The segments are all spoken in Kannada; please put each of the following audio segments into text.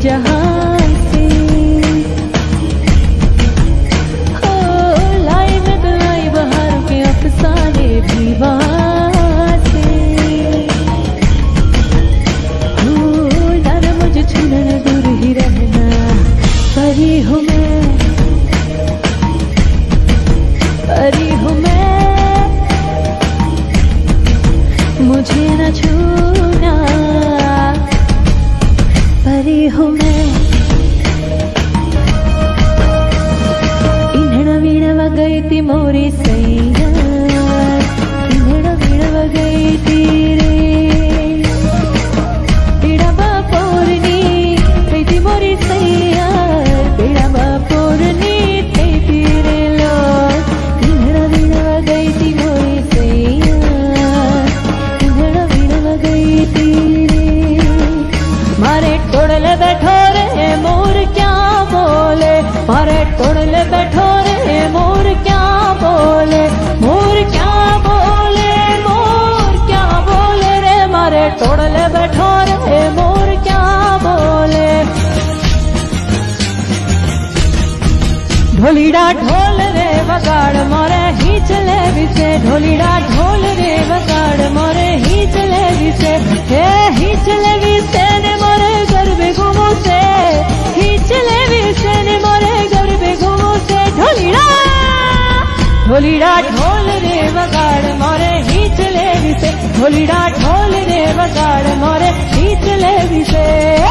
जहां से। हो लाई में तो लाई बहार के अफसाने भी वहां से। हो जाना मुझे छूना दूर ही रहना, परी हूँ मैं, परी हूँ मैं, मुझे न छूना, परी हूँ मैं। इंधन वीणव गई थी मोरी सैया, इंधन वीणव गई थी रे, पीड़ा पोरनी गई थी मोरी सैया, पीड़ा पोरनी गई थी रे लो, इंधन वीणव गई थी मोरी सैया, इंधन वीणव गई थी रे। मारे टोड़ले बैठो रे मोर क्या बोले, मारे टोड़ले बैठो रे मोर क्या बोले, मोर क्या बोले, मोर क्या बोले रे, मारे टोड़ले बैठो रे मोर क्या बोले। ढोलीड़ा ढोल रे वगाड़ मोरे ही चले विसे, ढोलीड़ा ढोल रे वगाड़ मोरे ही चले विसे, हे ही चले विसे ने मोरे गरबे घूमो से, ही चले विसे ने मोरे गरबे घूमो से। ढोलीड़ा ढोलीड़ा ढोल रे वगाड़ मोरे ही चले विसे, ढोलीड़ा ढोल रे वगाड़ मोरे ही चले विसे।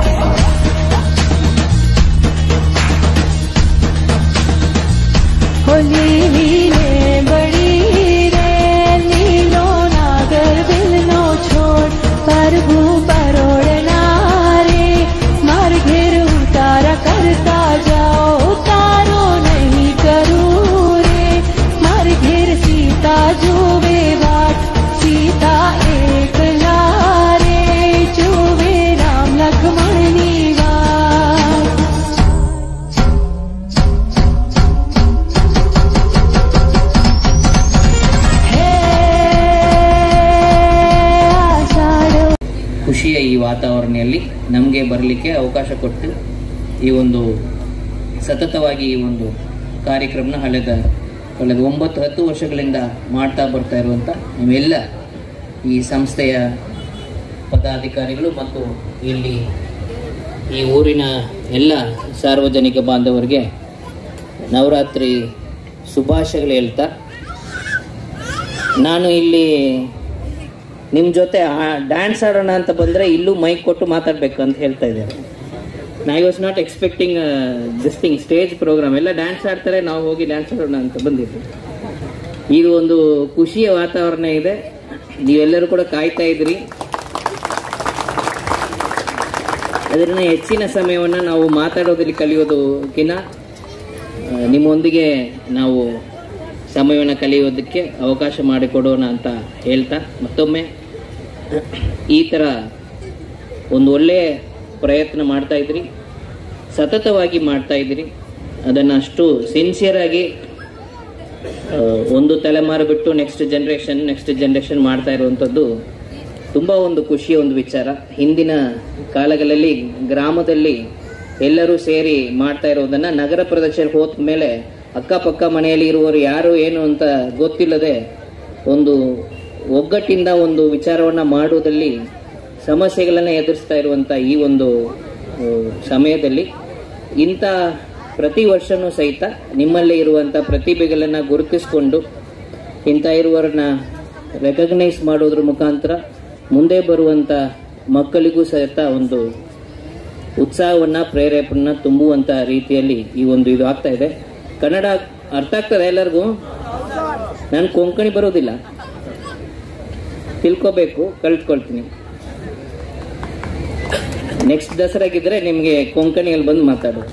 होली लीले बड़ी रे नीलो नागर दिल नो छोड़, प्रभु परोड़ना रे, मार घेर उतारा करता जाओ, उतारो नहीं करूँ रे, मार घेर सीता जुवे बाट, सीता एक लारे, जुवे राम लक्ष्मण नीवास। ಖುಷಿಯ ಈ ವಾತಾವರಣದಲ್ಲಿ ನಮಗೆ ಬರಲಿಕ್ಕೆ ಅವಕಾಶ ಕೊಟ್ಟು ಈ ಒಂದು ಸತತವಾಗಿ ಈ ಒಂದು ಕಾರ್ಯಕ್ರಮನ ಕಳೆದ 9-10 ವರ್ಷಗಳಿಂದ ಮಾಡ್ತಾ ಬರ್ತಾ ಇರುವಂಥ ನೀವೆಲ್ಲ ಈ ಸಂಸ್ಥೆಯ ಪದಾಧಿಕಾರಿಗಳು ಮತ್ತು ಇಲ್ಲಿ ಈ ಊರಿನ ಎಲ್ಲ ಸಾರ್ವಜನಿಕ ಬಾಂಧವರಿಗೆ ನವರಾತ್ರಿ ಶುಭಾಶಯಗಳು ಹೇಳ್ತಾ, ನಾನು ಇಲ್ಲಿ ನಿಮ್ಮ ಜೊತೆ ಡ್ಯಾನ್ಸ್ ಆಡೋಣ ಅಂತ ಬಂದರೆ ಇಲ್ಲೂ ಮೈಕ್ ಕೊಟ್ಟು ಮಾತಾಡಬೇಕು ಅಂತ ಹೇಳ್ತಾ ಇದ್ದಾರೆ. I was not expecting this thing, stage programme ಎಲ್ಲ ಡ್ಯಾನ್ಸ್ ಆಡ್ತಾರೆ, ನಾವು ಹೋಗಿ ಡ್ಯಾನ್ಸ್ ಆಡೋಣ ಅಂತ ಬಂದಿದ್ವಿ. ಇದು ಒಂದು ಖುಷಿಯ ವಾತಾವರಣ ಇದೆ, ನೀವೆಲ್ಲರೂ ಕೂಡ ಕಾಯ್ತಾ ಇದ್ರಿ. ಅದರಿಂದ ಹೆಚ್ಚಿನ ಸಮಯವನ್ನು ನಾವು ಮಾತಾಡೋದ್ರಲ್ಲಿ ಕಲಿಯೋದಕ್ಕಿಂತ ನಿಮ್ಮೊಂದಿಗೆ ನಾವು ಸಮಯವನ್ನು ಕಲಿಯೋದಕ್ಕೆ ಅವಕಾಶ ಮಾಡಿಕೊಡೋಣ ಅಂತ ಹೇಳ್ತಾ, ಮತ್ತೊಮ್ಮೆ ಈ ಥರ ಒಂದು ಒಳ್ಳೆಯ ಪ್ರಯತ್ನ ಮಾಡ್ತಾ ಇದ್ರಿ, ಸತತವಾಗಿ ಮಾಡ್ತಾ ಇದ್ರಿ, ಅದನ್ನು ಅಷ್ಟು ಸಿನ್ಸಿಯರಾಗಿ ಒಂದು ತಲೆಮಾರು ಬಿಟ್ಟು ನೆಕ್ಸ್ಟ್ ಜನ್ರೇಷನ್ ಮಾಡ್ತಾ ಇರುವಂಥದ್ದು ತುಂಬ ಒಂದು ಖುಷಿಯ ಒಂದು ವಿಚಾರ. ಹಿಂದಿನ ಕಾಲಗಳಲ್ಲಿ ಗ್ರಾಮದಲ್ಲಿ ಎಲ್ಲರೂ ಸೇರಿ ಮಾಡ್ತಾ ಇರೋದನ್ನು ನಗರ ಪ್ರದೇಶಕ್ಕೆ ಹೋದ ಮೇಲೆ ಅಕ್ಕಪಕ್ಕ ಮನೆಯಲ್ಲಿ ಇರುವವರು ಯಾರು ಏನು ಅಂತ ಗೊತ್ತಿಲ್ಲದೆ ಒಂದು ಒಗ್ಗಟ್ಟಿಂದ ಒಂದು ವಿಚಾರವನ್ನು ಮಾಡುವುದರಲ್ಲಿ ಸಮಸ್ಯೆಗಳನ್ನು ಎದುರಿಸ್ತಾ ಇರುವಂಥ ಈ ಒಂದು ಸಮಯದಲ್ಲಿ ಇಂಥ ಪ್ರತಿ ವರ್ಷವೂ ಸಹಿತ ನಿಮ್ಮಲ್ಲಿ ಇರುವಂಥ ಪ್ರತಿಭೆಗಳನ್ನು ಗುರುತಿಸಿಕೊಂಡು ಇಂಥ ಇರುವವರನ್ನ ರೆಕಗ್ನೈಸ್ ಮಾಡೋದ್ರ ಮುಖಾಂತರ ಮುಂದೆ ಬರುವಂಥ ಮಕ್ಕಳಿಗೂ ಸಹಿತ ಒಂದು ಉತ್ಸಾಹವನ್ನು ಪ್ರೇರೇಪಣೆಯನ್ನು ತುಂಬುವಂಥ ರೀತಿಯಲ್ಲಿ ಈ ಒಂದು ಇದು ಆಗ್ತಾ ಇದೆ. ಕನ್ನಡ ಅರ್ಥ ಆಗ್ತದೆ ಎಲ್ಲರಿಗೂ? ನಾನು ಕೊಂಕಣಿ ಬರೋದಿಲ್ಲ, ತಿಳ್ಕೋಬೇಕು, ಕಲ್ತ್ಕೊಳ್ತೀನಿ. ನೆಕ್ಸ್ಟ್ ದಸರಾಗಿದ್ರೆ ನಿಮಗೆ ಕೊಂಕಣಿಯಲ್ಲಿ ಬಂದು ಮಾತಾಡೋದು.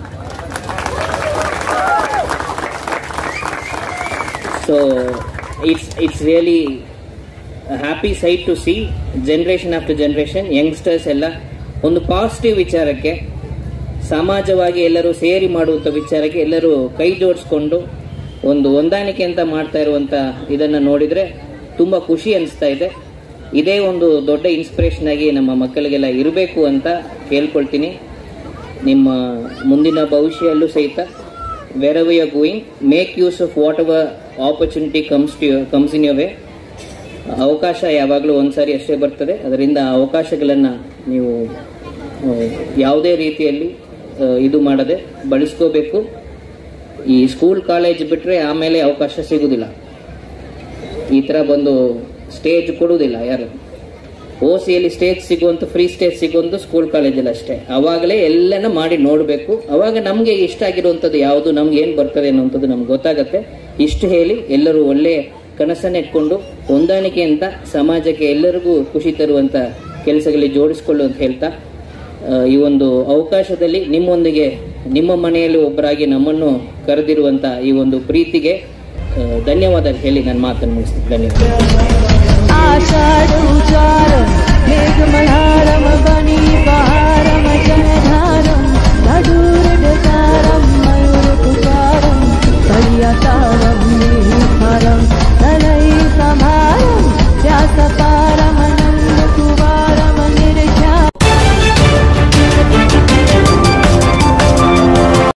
So it's really happy sight to see generation after generation youngsters ಎಲ್ಲ ಒಂದು ಪಾಸಿಟಿವ್ ವಿಚಾರಕ್ಕೆ, ಸಮಾಜವಾಗಿ ಎಲ್ಲರೂ ಸೇರಿ ಮಾಡುವಂಥ ವಿಚಾರಕ್ಕೆ ಎಲ್ಲರೂ ಕೈ ಜೋಡಿಸ್ಕೊಂಡು ಒಂದು ಹೊಂದಾಣಿಕೆ ಅಂತ ಮಾಡ್ತಾ ಇರುವಂಥ ಇದನ್ನು ನೋಡಿದರೆ ತುಂಬ ಖುಷಿ ಅನಿಸ್ತಾ ಇದೆ. ಇದೇ ಒಂದು ದೊಡ್ಡ ಇನ್ಸ್ಪಿರೇಷನ್ ಆಗಿ ನಮ್ಮ ಮಕ್ಕಳಿಗೆಲ್ಲ ಇರಬೇಕು ಅಂತ ಕೇಳ್ಕೊಳ್ತೀನಿ. ನಿಮ್ಮ ಮುಂದಿನ ಭವಿಷ್ಯಲ್ಲೂ ಸಹಿತ wherever you are going make use of whatever opportunity comes in your way. ಅವಕಾಶ ಯಾವಾಗಲೂ ಒಂದ್ಸಾರಿ ಅಷ್ಟೇ ಬರ್ತದೆ. ಅದರಿಂದ ಆ ಅವಕಾಶಗಳನ್ನು ನೀವು ಯಾವುದೇ ರೀತಿಯಲ್ಲಿ ಇದು ಮಾಡದೆ ಬಳಸ್ಕೋಬೇಕು. ಈ ಸ್ಕೂಲ್ ಕಾಲೇಜ್ ಬಿಟ್ಟರೆ ಆಮೇಲೆ ಅವಕಾಶ ಸಿಗುವುದಿಲ್ಲ. ಈ ಥರ ಬಂದು ಸ್ಟೇಜ್ ಕೊಡುವುದಿಲ್ಲ ಯಾರು. OCಯಲ್ಲಿ ಸ್ಟೇಜ್ ಸಿಗುವಂಥ ಫ್ರೀ ಸ್ಟೇಜ್ ಸಿಗುವಂಥ ಸ್ಕೂಲ್ ಕಾಲೇಜಲ್ಲಿ ಅಷ್ಟೇ. ಅವಾಗಲೇ ಎಲ್ಲನ ಮಾಡಿ ನೋಡಬೇಕು. ಅವಾಗ ನಮಗೆ ಇಷ್ಟ ಆಗಿರುವಂಥದ್ದು ಯಾವುದು, ನಮ್ಗೆ ಏನು ಬರ್ತದೆ ಅನ್ನುವಂಥದ್ದು ನಮ್ಗೆ ಗೊತ್ತಾಗತ್ತೆ. ಇಷ್ಟು ಹೇಳಿ ಎಲ್ಲರೂ ಒಳ್ಳೆ ಕನಸನ್ನು ಇಟ್ಕೊಂಡು ಹೊಂದಾಣಿಕೆಯಿಂದ ಸಮಾಜಕ್ಕೆ ಎಲ್ಲರಿಗೂ ಖುಷಿ ತರುವಂಥ ಕೆಲಸಗಳಲ್ಲಿ ಜೋಡಿಸ್ಕೊಳ್ಳು ಅಂತ ಹೇಳ್ತಾ, ಈ ಒಂದು ಅವಕಾಶದಲ್ಲಿ ನಿಮ್ಮೊಂದಿಗೆ ನಿಮ್ಮ ಮನೆಯಲ್ಲಿ ಒಬ್ಬರಾಗಿ ನಮ್ಮನ್ನು ಕರೆದಿರುವಂಥ ಈ ಒಂದು ಪ್ರೀತಿಗೆ ಧನ್ಯವಾದ ಹೇಳಿ ನನ್ನ ಮಾತನ್ನು ಮುಗಿಸ್ತೀನಿ. ಧನ್ಯವಾದ.